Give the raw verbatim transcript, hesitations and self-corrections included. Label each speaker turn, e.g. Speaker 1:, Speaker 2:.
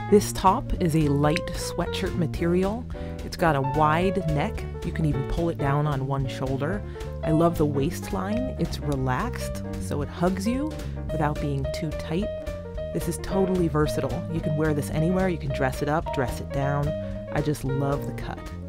Speaker 1: This top is a light sweatshirt material. It's got a wide neck. You can even pull it down on one shoulder. I love the waistline. It's relaxed, so it hugs you without being too tight. This is totally versatile. You can wear this anywhere. You can dress it up, dress it down. I just love the cut.